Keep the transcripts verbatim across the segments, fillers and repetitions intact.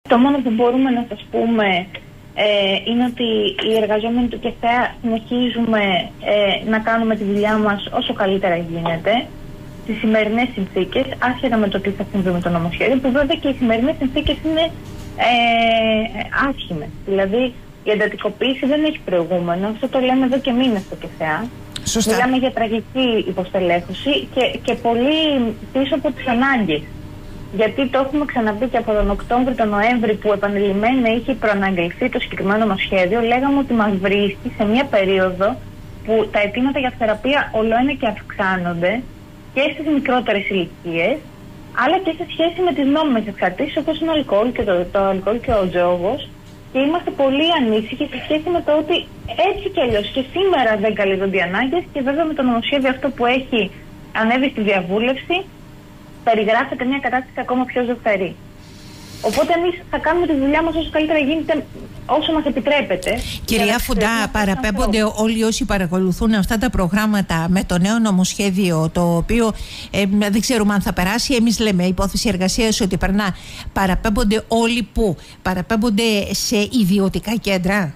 Το μόνο που μπορούμε να σας πούμε ε, είναι ότι οι εργαζόμενοι του ΚΕΘΕΑ συνεχίζουμε ε, να κάνουμε τη δουλειά μας όσο καλύτερα γίνεται στις σημερινές συνθήκες, άσχετα με το τι θα συμβεί με το νομοσχέδιο, που βέβαια και οι σημερινές συνθήκες είναι ε, άσχημες. Δηλαδή η εντατικοποίηση δεν έχει προηγούμενο, αυτό το λέμε εδώ και μήνες στο ΚΕΘΕΑ. Σωστά. Μιλάμε για τραγική υποστελέχωση και, και πολύ πίσω από τις ανάγκες. Γιατί το έχουμε ξαναπεί και από τον Οκτώβριο, τον Νοέμβρη, που επανειλημμένα είχε προαναγγελθεί το συγκεκριμένο νομοσχέδιο, λέγαμε ότι μας βρίσκει σε μια περίοδο που τα αιτήματα για θεραπεία ολοένα και αυξάνονται και στις μικρότερες ηλικίες, αλλά και σε σχέση με τις νόμιμες εξαρτήσεις, όπως είναι ο αλκοόλ και το, το αλκοόλ και ο τζόγος. Και είμαστε πολύ ανήσυχοι σε σχέση με το ότι έτσι κι αλλιώς και σήμερα δεν καλύπτονται οι ανάγκες, και βέβαια με το νομοσχέδιο αυτό που έχει ανέβει στη διαβούλευση, περιγράφεται μια κατάσταση ακόμα πιο ζωφερή. Οπότε εμείς θα κάνουμε τη δουλειά μας όσο καλύτερα γίνεται, όσο μας επιτρέπεται. Κυρία Φουντά, παραπέμπονται όλοι όσοι παρακολουθούν αυτά τα προγράμματα με το νέο νομοσχέδιο, το οποίο ε, δεν ξέρουμε αν θα περάσει. Εμείς λέμε υπόθεση εργασίας ότι περνά. Παραπέμπονται όλοι που? Παραπέμπονται σε ιδιωτικά κέντρα?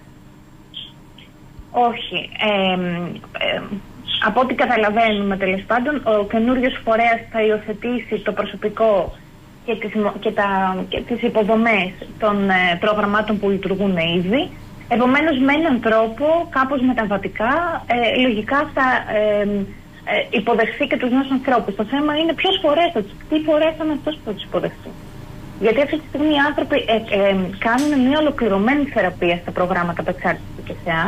Όχι. Ε, ε, από ό,τι καταλαβαίνουμε, τέλος πάντων, ο καινούριος φορέας θα υιοθετήσει το προσωπικό και τις, και τα, και τις υποδομές των ε, προγραμμάτων που λειτουργούν ήδη. Επομένως, με έναν τρόπο, κάπως μεταβατικά, ε, λογικά θα ε, ε, υποδεχθεί και τους νέους ανθρώπους. Το θέμα είναι ποιος φορέας θα τους, τι φορέας θα είναι αυτός που θα τους υποδεχθεί. Γιατί αυτή τη στιγμή οι άνθρωποι ε, ε, κάνουν μια ολοκληρωμένη θεραπεία στα προγράμματα απεξάρτησης του ΚΕΘΕΑ.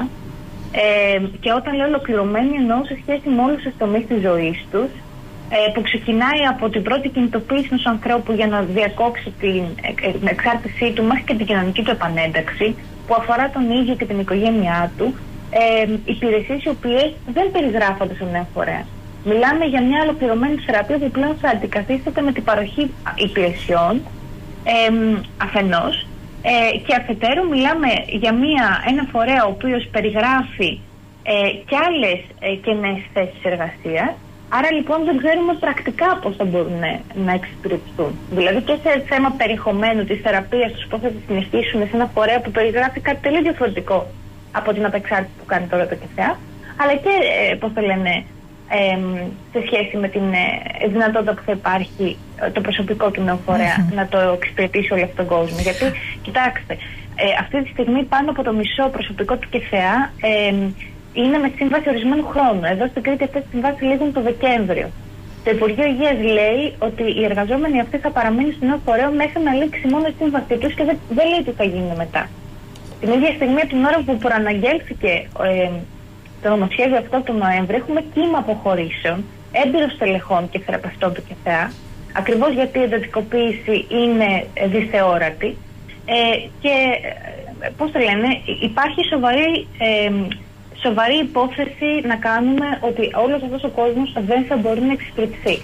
Ε, και όταν λέω ολοκληρωμένη, εννοώ σε σχέση με όλους τους τομείς της ζωής τους, ε, που ξεκινάει από την πρώτη κινητοποίηση ενός ανθρώπου για να διακόψει την εξάρτησή του μέχρι και την κοινωνική του επανένταξη, που αφορά τον ίδιο και την οικογένειά του, ε, υπηρεσίες οι οποίες δεν περιγράφονται στον νέο φορέα. Μιλάμε για μια ολοκληρωμένη θεραπεία που πλέον θα αντικαθίσταται με την παροχή υπηρεσιών ε, αφενός. Ε, και αφετέρου μιλάμε για μια, ένα φορέα ο οποίος περιγράφει ε, και άλλες ε, κενές θέσεις εργασίας. Άρα λοιπόν δεν ξέρουμε πρακτικά πώς θα μπορούν ε, να εξυπηρετηθούν. Δηλαδή και σε θέμα περιεχομένου της θεραπείας τους, πώς θα τη συνεχίσουν σε ένα φορέα που περιγράφει κάτι τελείως διαφορετικό από την απεξάρτηση που κάνει τώρα το ΚΕΘΕΑ, αλλά και ε, πώς το λένε, Ε, σε σχέση με την ε, δυνατότητα που θα υπάρχει ε, το προσωπικό του νέου φορέα mm-hmm. να το εξυπηρετήσει όλο αυτόν τον κόσμο. Γιατί, κοιτάξτε, ε, αυτή τη στιγμή πάνω από το μισό προσωπικό του ΚΕΘΕΑ ε, είναι με σύμβαση ορισμένου χρόνου. Εδώ στην Κρήτη αυτές τις συμβάσεις λήγουν το Δεκέμβριο. Το Υπουργείο Υγείας λέει ότι οι εργαζόμενοι αυτοί θα παραμείνουν στο νέο φορέα μέχρι να λήξει μόνο η σύμβασή τους και δεν, δεν λέει τι θα γίνει μετά. Την ίδια στιγμή, από την ώρα που προαναγγέλθηκε ε, το νομοσχέδιο αυτό του Νοέμβρη, έχουμε κύμα αποχωρήσεων έμπειρων στελεχών και θεραπευτών του ΚΕΘΕΑ, ακριβώς γιατί η εντατικοποίηση είναι δυσθεόρατη ε, και ε, πώς το λένε, υπάρχει σοβαρή, ε, σοβαρή υπόθεση να κάνουμε ότι όλος αυτός ο κόσμος δεν θα μπορεί να εξυπηρετηθεί.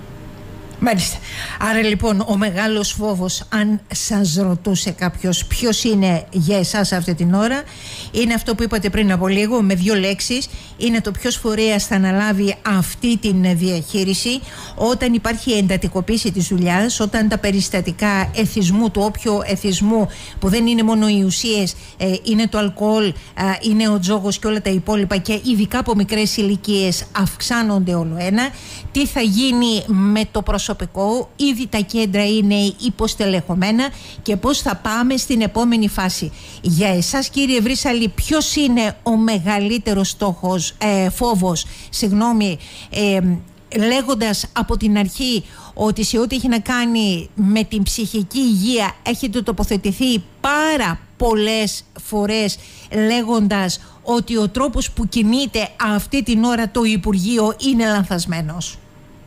Μάλιστα. Άρα λοιπόν ο μεγάλος φόβος, αν σας ρωτούσε κάποιος ποιος είναι για εσάς αυτή την ώρα, είναι αυτό που είπατε πριν από λίγο με δύο λέξεις. Είναι το ποιος φορέας θα αναλάβει αυτή την διαχείριση όταν υπάρχει εντατικοποίηση της δουλειάς, όταν τα περιστατικά εθισμού, του όποιου εθισμού, που δεν είναι μόνο οι ουσίες, ε, είναι το αλκοόλ, ε, είναι ο τζόγος και όλα τα υπόλοιπα, και ειδικά από μικρές ηλικίες αυξάνονται όλο ένα. Τι θα γίνει με το προσωπικό? Ήδη τα κέντρα είναι υποστελεχωμένα και πώς θα πάμε στην επόμενη φάση. Για εσάς, κύριε Βρύσαλη, ποιος είναι ο μεγαλύτερος στόχος, ε, φόβος, συγγνώμη, ε, λέγοντας από την αρχή ότι σε ό,τι έχει να κάνει με την ψυχική υγεία έχετε τοποθετηθεί πάρα πολλές φορές λέγοντας ότι ο τρόπος που κινείται αυτή την ώρα το Υπουργείο είναι λανθασμένος?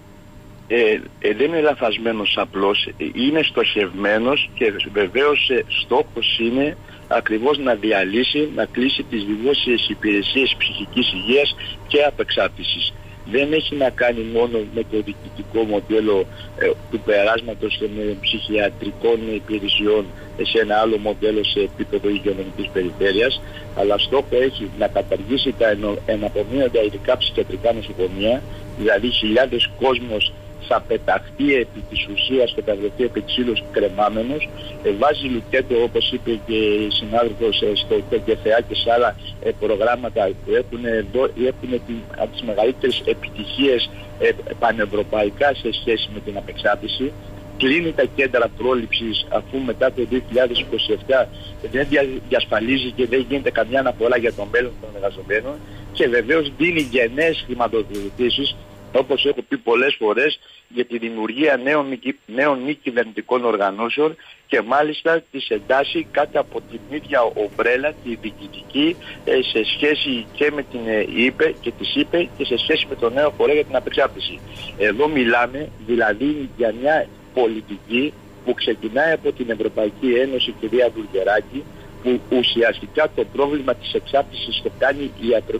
Ε, ε, δεν είναι λανθασμένος απλώς, είναι στοχευμένος και βεβαίως ε, στόχος είναι ακριβώς να διαλύσει, να κλείσει τις δημόσιες υπηρεσίες ψυχικής υγείας και απεξάρτησης. Δεν έχει να κάνει μόνο με το διοικητικό μοντέλο ε, του περάσματος των ε, ψυχιατρικών υπηρεσιών σε ένα άλλο μοντέλο σε επίπεδο υγειονομικής περιφέρειας, αλλά στόχο έχει να καταργήσει τα εναπομείνοντα ειδικά ψυχιατρικά νοσοκομεία, δηλαδή χιλιάδες κόσμος θα πεταχτεί επί της ουσίας και θα βρεθεί επί ξύλος κρεμάμενος. Ε, βάζει λουκέτο, όπως είπε και η συνάδελφος, ε, στο ΚΕΘΕΑ και σε άλλα ε, προγράμματα που έχουν, έχουν την, από τις μεγαλύτερες επιτυχίες ε, πανευρωπαϊκά σε σχέση με την απεξάρτηση. Κλείνει τα κέντρα πρόληψης, αφού μετά το δύο χιλιάδες είκοσι επτά δεν διασφαλίζει και δεν γίνεται καμιά αναφορά για το μέλλον των εργαζομένων, και βεβαίως δίνει γενναίες χρηματοδοτήσεις, όπως έχω πει πολλές φορές, για τη δημιουργία νέων, νέων μη κυβερνητικών οργανώσεων, και μάλιστα τις εντάσσει κάτω από την ίδια ομπρέλα, τη διοικητική, σε σχέση και με την ΕΥΠΕ και της ΕΥΠΕ και σε σχέση με το νέο φορέα για την απεξάρτηση. Εδώ μιλάμε δηλαδή για μια πολιτική που ξεκινάει από την Ευρωπαϊκή Ένωση, κυρία Βουλγεράκη, που ουσιαστικά το πρόβλημα της εξάρτησης το κάνει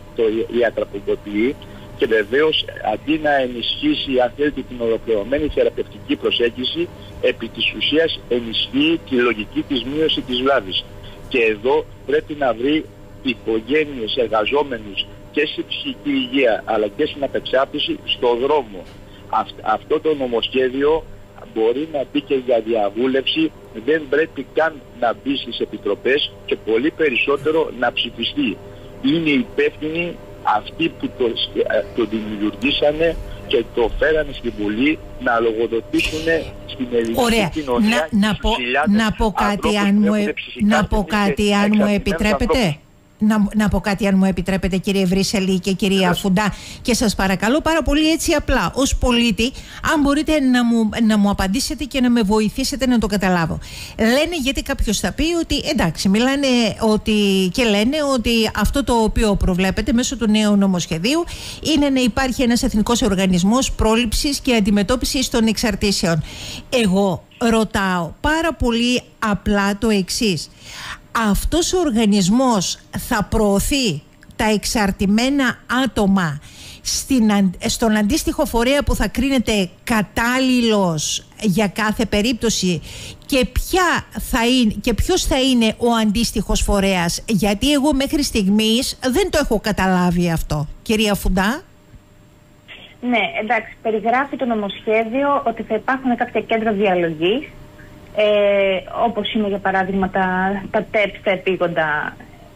η ιατροποδοτική, και βεβαίως αντί να ενισχύσει, αν θέλετε, την ολοκληρωμένη θεραπευτική προσέγγιση, επί της ουσίας ενισχύει τη λογική της μείωσης της βλάβης. Και εδώ πρέπει να βρει οικογένειες, εργαζόμενους και στην ψυχική υγεία αλλά και στην απεξάρτηση στο δρόμο. Αυτό το νομοσχέδιο μπορεί να μπει και για διαβούλευση, δεν πρέπει καν να μπει στις επιτροπές και πολύ περισσότερο να ψηφιστεί. Είναι υπεύθυνοι αυτοί που το, το δημιουργήσανε και το φέρανε στην Βουλή να λογοδοτήσουν στην ελληνική Ωραία. κοινωνία. Να, να, πω, να πω κάτι αν μου, ε, να πω κάτι αν μου επιτρέπετε. Ανθρώπους. Να, να πω κάτι αν μου επιτρέπετε, κύριε Βρύσσελη και κυρία Yes. Φουντά, και σας παρακαλώ πάρα πολύ έτσι απλά ως πολίτη, αν μπορείτε να μου, να μου απαντήσετε και να με βοηθήσετε να το καταλάβω. Λένε, γιατί κάποιος θα πει ότι εντάξει, μιλάνε ότι, και λένε ότι αυτό το οποίο προβλέπεται μέσω του νέου νομοσχεδίου είναι να υπάρχει ένας εθνικός οργανισμός πρόληψης και αντιμετώπισης των εξαρτήσεων. Εγώ ρωτάω πάρα πολύ απλά το εξής. Αυτός ο οργανισμός θα προωθεί τα εξαρτημένα άτομα στην, στον αντίστοιχο φορέα που θα κρίνεται κατάλληλος για κάθε περίπτωση, και, ποια θα είναι, και ποιος θα είναι ο αντίστοιχος φορέας? Γιατί εγώ μέχρι στιγμής δεν το έχω καταλάβει αυτό. Κυρία Φουντά. Ναι, εντάξει, περιγράφει το νομοσχέδιο ότι θα υπάρχουν κάποια κέντρα διαλογής, Ε, όπως είναι για παράδειγμα τα, τα ΤΕΠ στα επίγοντα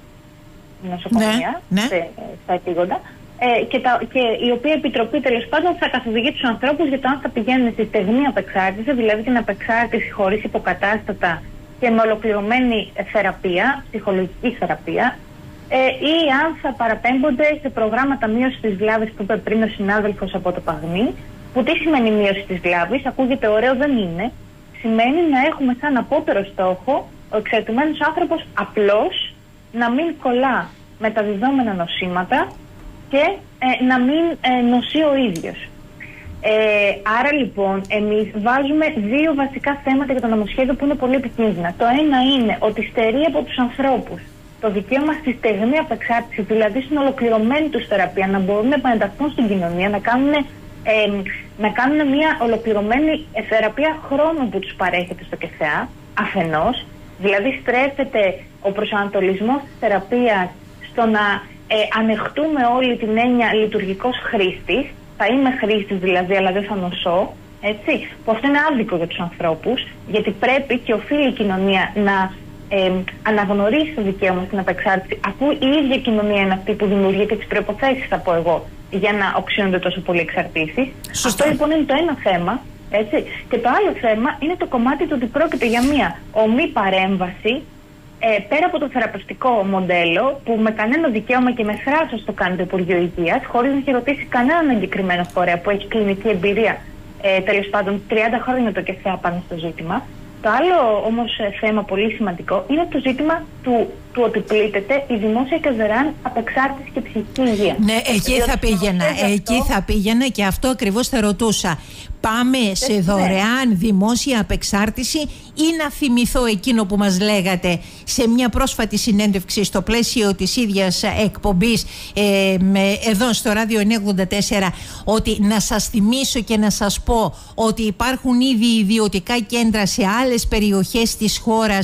νοσοκομεία, ναι, ναι. Σε, στα επίγοντα, ε, και, τα, και η οποία επιτροπή τέλος πάντων θα καθοδηγεί τους ανθρώπους για το αν θα πηγαίνουν στη στεγνή απεξάρτηση, δηλαδή την απεξάρτηση χωρίς υποκατάστατα και με ολοκληρωμένη θεραπεία, ψυχολογική θεραπεία, ε, ή αν θα παραπέμπονται σε προγράμματα μείωσης της βλάβης που είπε πριν ο συνάδελφος από το Παγνί. Που τι σημαίνει μείωση της βλάβης? Ακούγεται ωραίο, δεν είναι. Σημαίνει να έχουμε σαν απότερο στόχο ο εξαρτημένος άνθρωπος απλώς να μην κολλά μεταδιδόμενα νοσήματα και ε, να μην ε, νοσεί ο ίδιος. Ε, άρα λοιπόν εμείς βάζουμε δύο βασικά θέματα για το νομοσχέδιο που είναι πολύ επικίνδυνα. Το ένα είναι ότι στερεί από τους ανθρώπους το δικαίωμα στη στεγνή απεξάρτηση, δηλαδή στην ολοκληρωμένη τους θεραπεία, να μπορούν να επανενταχθούν στην κοινωνία, να κάνουν Ε, να κάνουν μια ολοκληρωμένη θεραπεία χρόνου που τους παρέχεται στο ΚΕΘΕΑ, αφενός, δηλαδή στρέφεται ο προσανατολισμός της θεραπείας στο να ε, ανεχτούμε όλη την έννοια λειτουργικός χρήστης, θα είμαι χρήστης δηλαδή αλλά δεν θα νοσώ, έτσι, που αυτό είναι άδικο για τους ανθρώπους, γιατί πρέπει και οφείλει η κοινωνία να ε, αναγνωρίσει το δικαίωμα στην απεξάρτηση, αφού η ίδια κοινωνία είναι αυτή που δημιουργεί και τις προϋποθέσεις, θα πω εγώ, για να οξύνονται τόσο πολύ εξαρτήσεις. Αυτό λοιπόν είναι το ένα θέμα, έτσι. Και το άλλο θέμα είναι το κομμάτι του ότι πρόκειται για μια ομή παρέμβαση ε, πέρα από το θεραπευτικό μοντέλο, που με κανένα δικαίωμα και με θράσος το κάνει το Υπουργείο Υγείας, χωρίς να έχει ρωτήσει κανέναν εγκεκριμένο φορέα που έχει κλινική εμπειρία, ε, τέλος πάντων τριάντα χρόνια το ΚΕΘΕΑ πάνω στο ζήτημα. Το άλλο όμως θέμα πολύ σημαντικό είναι το ζήτημα του, του ότι πλήττεται η δημόσια και δωρεάν απεξάρτηση και ψυχική υγεία. Ναι, εκεί θα πήγαινα, εκεί θα πήγαινα και αυτό ακριβώς θα ρωτούσα. Πάμε σε δωρεάν δημόσια απεξάρτηση ή να θυμηθώ εκείνο που μας λέγατε σε μια πρόσφατη συνέντευξη στο πλαίσιο της ίδιας εκπομπής ε, με, εδώ στο Ράδιο εννιακόσια ογδόντα τέσσερα, ότι να σας θυμίσω και να σας πω ότι υπάρχουν ήδη ιδιωτικά κέντρα σε άλλες περιοχές της χώρας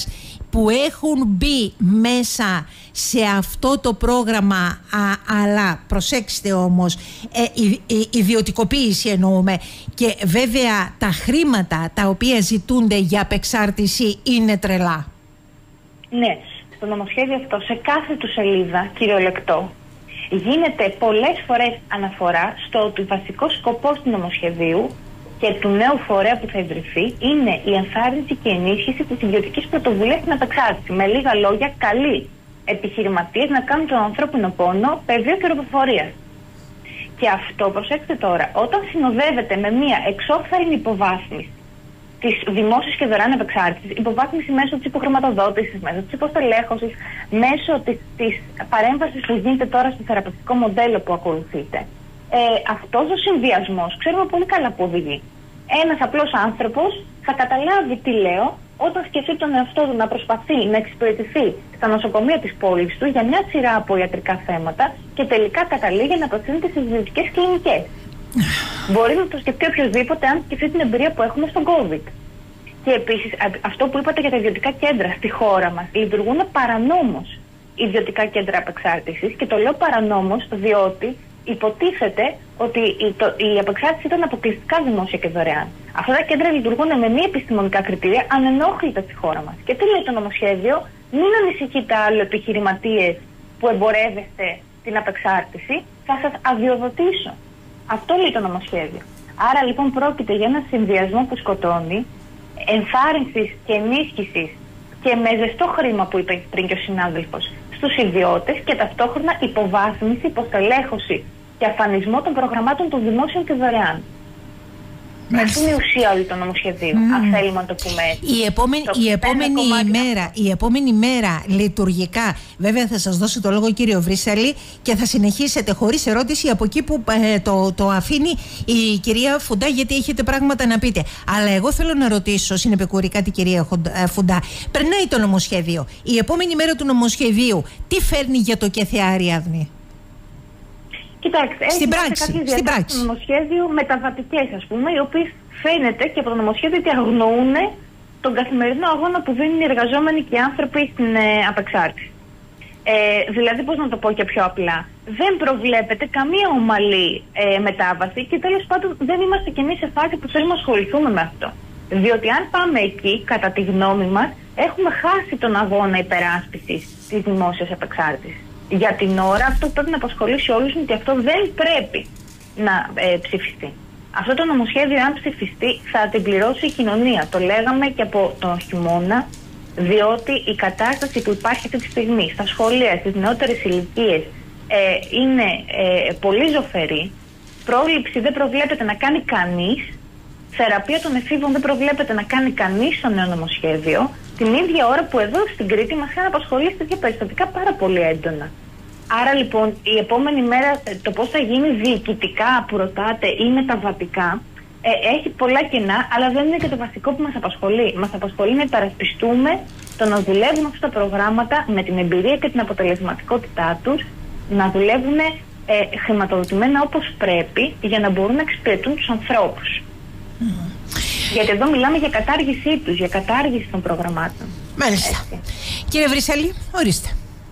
που έχουν μπει μέσα σε αυτό το πρόγραμμα, α, αλλά προσέξτε όμως, ε, η, η, ιδιωτικοποίηση εννοούμε, και βέβαια τα χρήματα τα οποία ζητούνται για απεξάρτηση είναι τρελά. Ναι, στο νομοσχέδιο αυτό σε κάθε του σελίδα, κυριολεκτό, γίνεται πολλές φορές αναφορά στο ότι βασικός σκοπός του νομοσχεδίου και του νέου φορέα που θα ιδρυθεί είναι η ενθάρρυνση και ενίσχυση της ιδιωτικής πρωτοβουλίας στην απεξάρτηση. Με λίγα λόγια, καλοί επιχειρηματίες να κάνουν τον ανθρώπινο πόνο πεδίο κερδοφορίας. Και αυτό, προσέξτε τώρα, όταν συνοδεύεται με μια εξώφθαλμη υποβάθμιση της δημόσιας και δωρεάν απεξάρτησης, υποβάθμιση μέσω της υποχρηματοδότησης, μέσω της υποστελέχωσης, μέσω της, της παρέμβασης που γίνεται τώρα στο θεραπευτικό μοντέλο που ακολουθείται, ε, αυτός ο συνδυασμός ξέρουμε πολύ καλά που οδηγεί. Ένας απλός άνθρωπος θα καταλάβει τι λέω όταν σκεφτεί τον εαυτό του να προσπαθεί να εξυπηρετηθεί στα νοσοκομεία της πόλης του για μια σειρά από ιατρικά θέματα και τελικά καταλήγει να προτείνεται στις ιδιωτικές κλινικές. Μπορεί να το σκεφτεί οποιοδήποτε αν σκεφτεί την εμπειρία που έχουμε στον COVID. Και επίσης αυτό που είπατε για τα ιδιωτικά κέντρα στη χώρα μας, λειτουργούν παρανόμως ιδιωτικά κέντρα απεξάρτησης, και το λέω παρανόμως διότι υποτίθεται ότι η, το, η απεξάρτηση ήταν αποκλειστικά δημόσια και δωρεάν. Αυτά τα κέντρα λειτουργούν με μη επιστημονικά κριτήρια, ανενόχλητα στη χώρα μας. Και τι λέει το νομοσχέδιο? Μην ανησυχείτε άλλο επιχειρηματίες που εμπορεύεστε την απεξάρτηση, θα σας αδειοδοτήσω. Αυτό λέει το νομοσχέδιο. Άρα λοιπόν πρόκειται για ένα συνδυασμό που σκοτώνει ενθάρρυνσης και ενίσχυσης και με ζεστό χρήμα, που είπε πριν και ο συνάδελφος, στους ιδιώτες, και ταυτόχρονα υποβάθμιση, υποστελέχωση και αφανισμό των προγραμμάτων των δημόσιων και δωρεάν. Αυτή είναι η ουσία όλη του νομοσχεδίου, mm. αν θέλουμε να το πούμε έτσι. Η επόμενη, η επόμενη, ημέρα, η επόμενη μέρα λειτουργικά, βέβαια θα σας δώσω το λόγο κύριο Βρύσαλη και θα συνεχίσετε χωρίς ερώτηση από εκεί που ε, το, το αφήνει η κυρία Φουντά, γιατί έχετε πράγματα να πείτε. Αλλά εγώ θέλω να ρωτήσω συνεπικουρικά την κυρία Φουντά. Περνάει το νομοσχέδιο. Η επόμενη μέρα του νομοσχεδίου τι φέρνει για το ΚΕΘΕ Άριαδνη? Κοιτάξτε, στην έχει πράξη, κάποιες στην διατάξεις πράξη. στο νομοσχέδιο μεταβατικές, ας πούμε, οι οποίες φαίνεται και από το νομοσχέδιο ότι αγνοούν τον καθημερινό αγώνα που δίνουν οι εργαζόμενοι και οι άνθρωποι στην ε, απεξάρτηση. Ε, δηλαδή, πώς να το πω και πιο απλά, δεν προβλέπεται καμία ομαλή ε, μετάβαση και τέλος πάντων δεν είμαστε κι εμείς σε φάση που θέλουμε να ασχοληθούμε με αυτό. Διότι αν πάμε εκεί, κατά τη γνώμη μας, έχουμε χάσει τον αγώνα υπεράσπισης της δημόσιας απεξάρτησης. Για την ώρα αυτό που πρέπει να απασχολήσει όλους είναι ότι αυτό δεν πρέπει να ε, ψηφιστεί. Αυτό το νομοσχέδιο, αν ψηφιστεί, θα την πληρώσει η κοινωνία. Το λέγαμε και από τον χειμώνα, διότι η κατάσταση που υπάρχει αυτή τη στιγμή στα σχολεία, στις νεότερες ηλικίες, ε, είναι ε, πολύ ζωφερή. Πρόληψη δεν προβλέπεται να κάνει κανείς. Θεραπεία των εφήβων δεν προβλέπεται να κάνει κανείς στο νέο νομοσχέδιο. Την ίδια ώρα που εδώ στην Κρήτη μας είχαν απασχολήσει τέτοια περιστατικά πάρα πολύ έντονα. Άρα λοιπόν η επόμενη μέρα το πώς θα γίνει διοικητικά που ρωτάτε ή μεταβατικά ε, έχει πολλά κενά, αλλά δεν είναι και το βασικό που μας απασχολεί. Μας απασχολεί να υπερασπιστούμε το να δουλεύουν αυτά τα προγράμματα με την εμπειρία και την αποτελεσματικότητά τους, να δουλεύουν ε, χρηματοδοτημένα όπως πρέπει για να μπορούν να εξυπηρετούν τους ανθρώπους. Mm. Γιατί εδώ μιλάμε για κατάργησή τους, για κατάργηση των προγραμμάτων. Μάλιστα. Κύριε Βρύσαλη, ορίστε.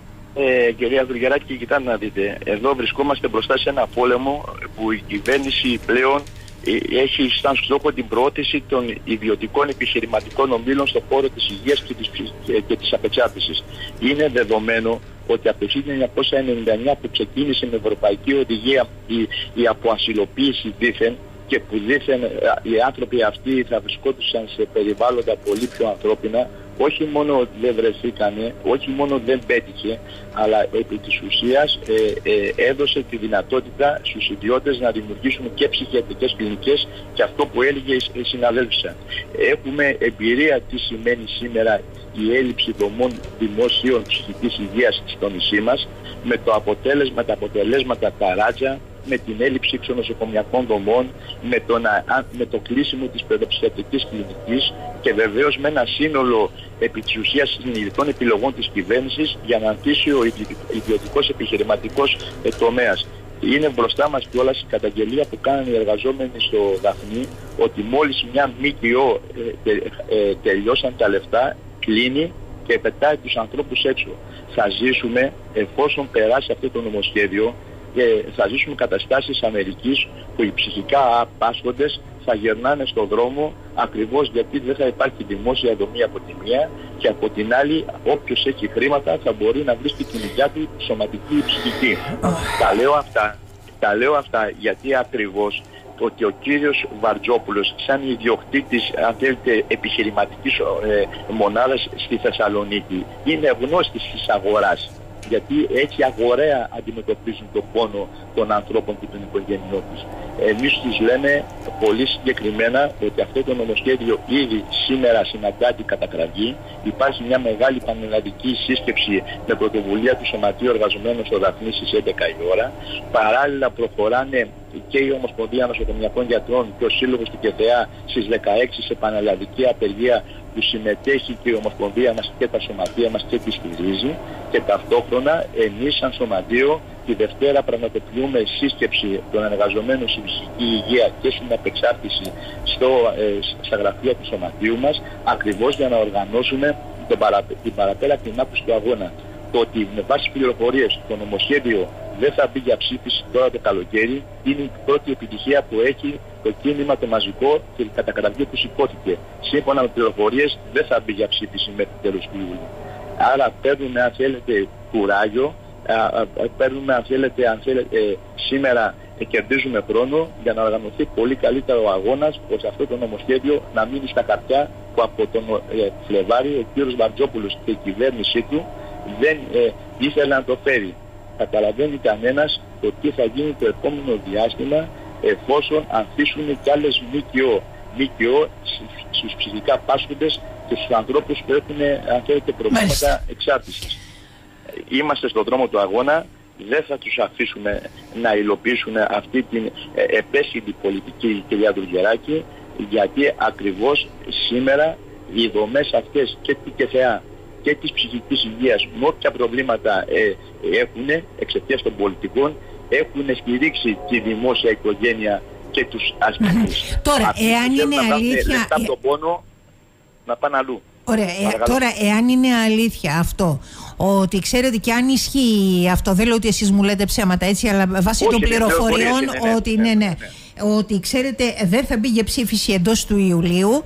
Ε, κυρία Γουργεράκη, κοιτάτε να δείτε. Εδώ βρισκόμαστε μπροστά σε ένα πόλεμο που η κυβέρνηση πλέον έχει σαν στόχο την προώθηση των ιδιωτικών επιχειρηματικών ομίλων στον χώρο της υγείας και της, και της απεξάρτησης. Είναι δεδομένο ότι από το χίλια εννιακόσια ενενήντα εννιά που ξεκίνησε με Ευρωπαϊκή Οδηγία η, η αποασυλοποίηση δήθεν, και που δήθεν οι άνθρωποι αυτοί θα βρισκόντουσαν σε περιβάλλοντα πολύ πιο ανθρώπινα, όχι μόνο δεν βρεθήκανε, όχι μόνο δεν πέτυχε, αλλά επί της ουσίας ε, ε, έδωσε τη δυνατότητα στους ιδιώτες να δημιουργήσουν και ψυχιατρικές κλινικές, και αυτό που έλεγε η συναδέλφισσα. Έχουμε εμπειρία τι σημαίνει σήμερα η έλλειψη δομών δημοσίων ψυχικής υγείας στο νησί μας, με το αποτέλεσμα, τα αποτελέσματα ταράτσα, με την έλλειψη ξενοσοκομιακών δομών, με το, να, με το κλείσιμο της παιδοψυχιατρικής κλινικής και βεβαίως με ένα σύνολο επί της ουσίας συνειδητών επιλογών της κυβέρνησης για να αντίσει ο ιδιωτικός επιχειρηματικός ε, τομέας. Είναι μπροστά μας κιόλας η καταγγελία που κάνανε οι εργαζόμενοι στο Δαφνί, ότι μόλις μια ΜΚΟ ε, τε, ε, τελειώσαν τα λεφτά, κλείνει και πετάει τους ανθρώπους έξω. Θα ζήσουμε, εφόσον περάσει αυτό το νομοσχέδιο, και θα ζήσουμε καταστάσεις Αμερικής που οι ψυχικά απάσχοντες θα γερνάνε στον δρόμο, ακριβώς γιατί δεν θα υπάρχει δημόσια δομή από τη μία, και από την άλλη όποιος έχει χρήματα θα μπορεί να βρίσκει την υγεία του σωματική ή ψυχική. Τα λέω αυτά, τα λέω αυτά γιατί ακριβώς ότι ο κύριος Βαρτζόπουλος, σαν ιδιοκτήτης, αν θέλετε, επιχειρηματικής ε, μονάδας στη Θεσσαλονίκη, είναι γνώστης της αγοράς. Γιατί έτσι αγοραία αντιμετωπίζουν τον πόνο των ανθρώπων και των οικογένειών τους. Εμείς τους λέμε πολύ συγκεκριμένα ότι αυτό το νομοσχέδιο ήδη σήμερα συναντά την κατακραυγή. Υπάρχει μια μεγάλη πανελλαδική σύσκεψη με πρωτοβουλία του Σωματείου Εργαζομένων στο Δαφνί στις έντεκα η ώρα. Παράλληλα προχωράνε και η Ομοσπονδία Νοσοκομιακών Γιατρών και ο Σύλλογος του ΚΕΘΕΑ στις δεκαέξι σε πανελλαδική απεργία, που συμμετέχει και η Ομοσπονδία μας και τα σωματεία μας και τη στηρίζει, και ταυτόχρονα εμείς σαν σωματείο τη Δευτέρα πραγματοποιούμε σύσκεψη των εργαζομένων στην ψυχική υγεία και στην απεξάρτηση στο, ε, στα γραφεία του σωματείου μας, ακριβώς για να οργανώσουμε τον παρα, την παραπέρα κλιμάκωση του αγώνα. Το ότι με βάση πληροφορίες το νομοσχέδιο δεν θα μπει για ψήφιση τώρα το καλοκαίρι είναι η πρώτη επιτυχία που έχει το κίνημα το μαζικό και η κατακραυγή που σηκώθηκε. Σύμφωνα με πληροφορίες δεν θα μπει για ψήφιση μέχρι τέλος του Ιουλίου. Άρα παίρνουμε, αν θέλετε, κουράγιο, παίρνουμε, αν θέλετε, αν θέλετε ε, σήμερα ε, κερδίζουμε χρόνο για να οργανωθεί πολύ καλύτερα ο αγώνας, ώστε αυτό το νομοσχέδιο να μείνει στα χαρτιά που από τον ε, Φλεβάρι ο κ. Βαρτζόπουλος και η κυβέρνησή του δεν ε, ήθελε να το φέρει. Καταλαβαίνει κανένας το τι θα γίνει το επόμενο διάστημα, εφόσον ανθίσουν κι άλλες ΜΚΟ, ΜΚΟ στους ψυχικά πάσχοντες και στους ανθρώπους που έχουν, αν θέλετε, προβλήματα εξάρτησης. Είμαστε στον δρόμο του αγώνα, δεν θα τους αφήσουμε να υλοποιήσουν αυτή την επέσχυντη πολιτική, κυρία Δουργεράκη, γιατί ακριβώς σήμερα οι δομές αυτές και του ΚΕΘΕΑ και της ψυχικής υγείας, με όποια προβλήματα ε, έχουν εξαιτίας των πολιτικών, έχουν στηρίξει τη δημόσια οικογένεια και τους ασθενείς. Τώρα, αυτοί εάν είναι να αλήθεια... λεφτά από τον πόνο να πάνε αλλού. Ωραία, ε, τώρα εάν είναι αλήθεια αυτό, ότι ξέρετε, και αν ισχύει αυτό, δεν λέω ότι εσείς μου λέτε ψέματα, έτσι, αλλά βάσει των πληροφοριών, είναι, ναι, ότι ναι, ναι, ναι, ναι, ναι. ότι ξέρετε δεν θα μπει για ψήφιση εντός του Ιουλίου,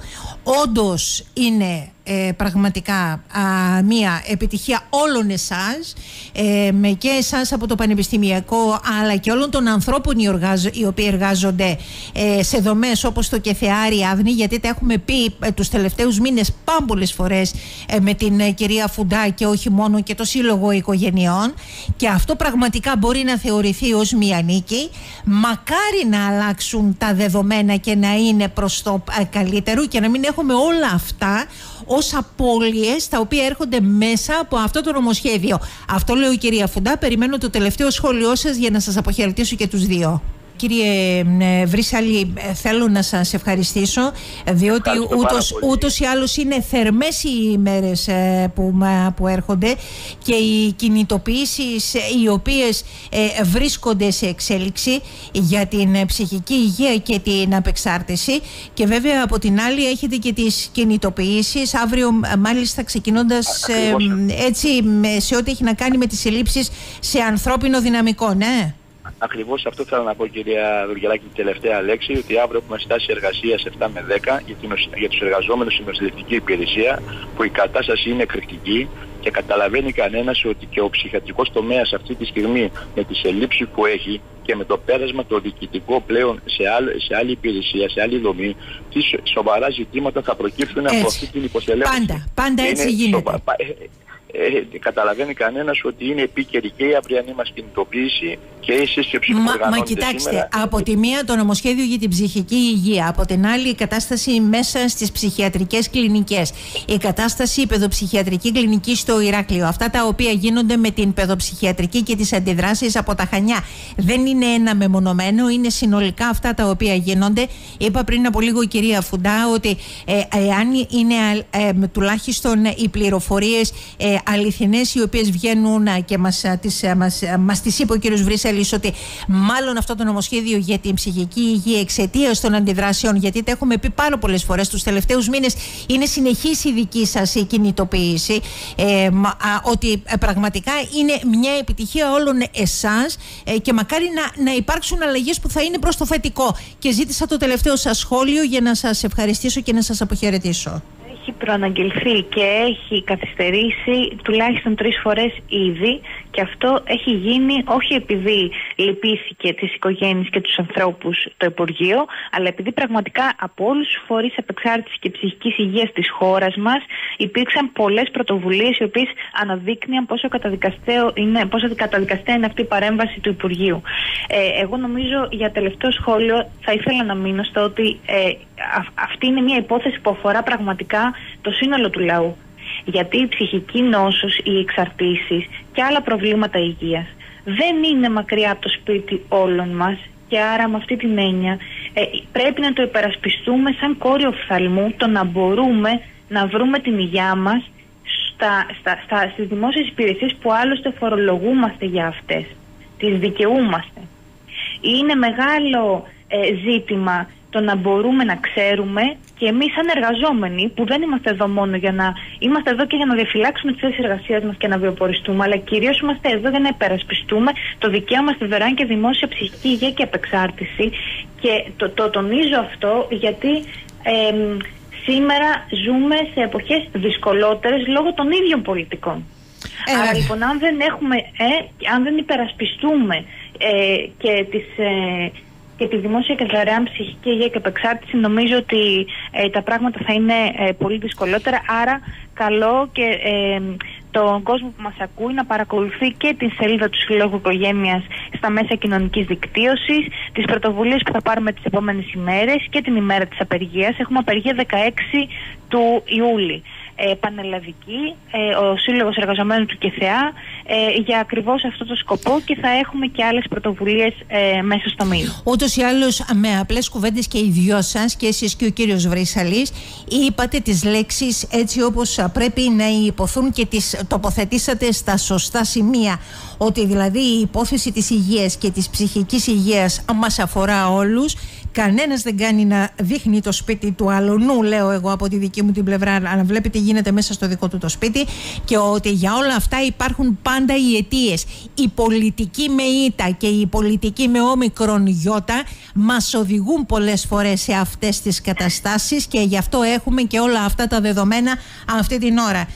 όντως είναι ε, πραγματικά α, μια επιτυχία όλων εσάς, ε, με και εσάς από το Πανεπιστημιακό, αλλά και όλων των ανθρώπων οι, οργάζω, οι οποίοι εργάζονται ε, σε δομές όπως το ΚΕΘΕΑ Ριάδνη, γιατί τα έχουμε πει ε, τους τελευταίους μήνες πάμπολες φορές ε, με την ε, κυρία Φουντά και όχι μόνο, και το Σύλλογο Οικογενειών, και αυτό πραγματικά μπορεί να θεωρηθεί ως μια νίκη. Μακάρι να αλλάξουν τα δεδομένα και να είναι προς το ε, καλύτερο και να μην έχουμε όλα αυτά ως απώλειες τα οποία έρχονται μέσα από αυτό το νομοσχέδιο. Αυτό λέω, η κυρία Φουντά. Περιμένω το τελευταίο σχόλιο σας για να σας αποχαιρετήσω και τους δύο. Κύριε Βρύσαλη, θέλω να σας ευχαριστήσω, διότι ούτως, ούτως ή άλλως είναι θερμές οι ημέρες που, που έρχονται και οι κινητοποιήσεις οι οποίες βρίσκονται σε εξέλιξη για την ψυχική υγεία και την απεξάρτηση, και βέβαια από την άλλη έχετε και τις κινητοποιήσεις αύριο, μάλιστα ξεκινώντας ε, έτσι σε ό,τι έχει να κάνει με τις ελλείψεις σε ανθρώπινο δυναμικό, ναι. Ακριβώς αυτό θέλω να πω, κυρία Δουργεράκη, την τελευταία λέξη, ότι αύριο έχουμε στάση εργασίας επτά με δέκα για, την, για τους εργαζόμενους στην νοσηλευτική υπηρεσία, που η κατάσταση είναι εκρηκτική και καταλαβαίνει κανένας ότι και ο ψυχιατρικός τομέας αυτή τη στιγμή, με τις ελλείψεις που έχει και με το πέρασμα το διοικητικό πλέον σε, άλλ, σε άλλη υπηρεσία, σε άλλη δομή, τι σοβαρά ζητήματα θα προκύψουν από αυτή την υποστελέχωση. Πάντα, πάντα έτσι γίνεται. Σοβα... Ε, καταλαβαίνει κανένας ότι είναι επίκαιρη και η αυριανή μας κινητοποίηση και η σύσκεψη που οργανώνεται. Μα κοιτάξτε, σήμερα. Από τη μία το νομοσχέδιο για την ψυχική υγεία, από την άλλη η κατάσταση μέσα στις ψυχιατρικές κλινικές, η κατάσταση η παιδοψυχιατρική κλινική στο Ηράκλειο, αυτά τα οποία γίνονται με την παιδοψυχιατρική και τις αντιδράσεις από τα Χανιά. Δεν είναι ένα μεμονωμένο, είναι συνολικά αυτά τα οποία γίνονται. Είπα πριν από λίγο, η κυρία Φουντά, ότι ε, εάν είναι ε, ε, τουλάχιστον οι πληροφορίες ε, αληθινές, οι οποίες βγαίνουν και μας τις, μας, μας τις είπε ο κύριος Βρύσαλης, ότι μάλλον αυτό το νομοσχέδιο για την ψυχική υγεία εξαιτίας των αντιδράσεων, γιατί τα έχουμε πει πάρα πολλές φορές τους τελευταίους μήνες, είναι συνεχής η δική σας η κινητοποίηση, ε, α, ότι πραγματικά είναι μια επιτυχία όλων εσάς, ε, και μακάρι να, να υπάρξουν αλλαγές που θα είναι προς το θετικό. Και ζήτησα το τελευταίο σας σχόλιο για να σας ευχαριστήσω και να σας αποχαιρετήσω. Έχει προαναγγελθεί και έχει καθυστερήσει τουλάχιστον τρεις φορές ήδη, και αυτό έχει γίνει όχι επειδή λυπήθηκε τις οικογένειες και τους ανθρώπους το Υπουργείο, αλλά επειδή πραγματικά από όλους τους φορείς απεξάρτησης και ψυχικής υγείας της χώρας μας υπήρξαν πολλές πρωτοβουλίες οι οποίες αναδείκνυαν πόσο καταδικαστέο είναι, πόσο καταδικαστέα είναι αυτή η παρέμβαση του Υπουργείου. Ε, εγώ νομίζω, για τελευταίο σχόλιο, θα ήθελα να μείνω στο ότι ε, α, αυτή είναι μια υπόθεση που αφορά πραγματικά το σύνολο του λαού. Γιατί η ψυχική νόσος, οι εξαρτήσεις και άλλα προβλήματα υγείας δεν είναι μακριά από το σπίτι όλων μας, και άρα με αυτή την έννοια ε, πρέπει να το υπερασπιστούμε σαν κόριο οφθαλμού, το να μπορούμε να βρούμε την υγειά μας στα, στα, στα, στις δημόσιες υπηρεσίες που άλλωστε φορολογούμαστε για αυτές, τις δικαιούμαστε. Είναι μεγάλο ε, ζήτημα το να μπορούμε να ξέρουμε, και εμείς σαν εργαζόμενοι, που δεν είμαστε εδώ μόνο για να είμαστε εδώ και για να διαφυλάξουμε τις θέσεις εργασίας μας και να βιοποριστούμε, αλλά κυρίως είμαστε εδώ για να υπερασπιστούμε το δικαίωμα στη δωρεάν και δημόσια ψυχική υγεία και απεξάρτηση. Και το, το τονίζω αυτό γιατί ε, σήμερα ζούμε σε εποχές δυσκολότερες λόγω των ίδιων πολιτικών. Ε, Άρα λοιπόν, αν δεν έχουμε, ε, αν δεν υπερασπιστούμε ε, και τις... Ε, και τη δημόσια και δωρεάν ψυχική υγεία και απεξάρτηση, νομίζω ότι ε, τα πράγματα θα είναι ε, πολύ δυσκολότερα. Άρα καλό και ε, τον κόσμο που μας ακούει να παρακολουθεί και την σελίδα του Συλλόγου Οικογένειας στα μέσα κοινωνικής δικτύωσης, τις πρωτοβουλίες που θα πάρουμε τις επόμενες ημέρες και την ημέρα της απεργίας. Έχουμε απεργία δεκαέξι του Ιούλη. Ε, πανελλαδική, ε, ο Σύλλογος Εργαζομένων του ΚΕΘΕΑ, ε, για ακριβώς αυτό το σκοπό, και θα έχουμε και άλλες πρωτοβουλίες ε, μέσα στο μήνα. Ούτως ή άλλως, με απλές κουβέντες και οι δυο σας, και εσείς και ο κύριος Βρύσαλης, είπατε τις λέξεις έτσι όπως πρέπει να υποθούν και τις τοποθετήσατε στα σωστά σημεία. Ότι δηλαδή η υπόθεση της υγείας και της ψυχικής υγείας μας αφορά όλους. Κανένας δεν κάνει να δείχνει το σπίτι του αλλονού, λέω εγώ από τη δική μου την πλευρά, αλλά βλέπει τι γίνεται μέσα στο δικό του το σπίτι, και ότι για όλα αυτά υπάρχουν πάντα οι αιτίες. Η πολιτική με ήττα και η πολιτική με όμικρον γιώτα μας οδηγούν πολλές φορές σε αυτές τις καταστάσεις, και γι' αυτό έχουμε και όλα αυτά τα δεδομένα αυτή την ώρα.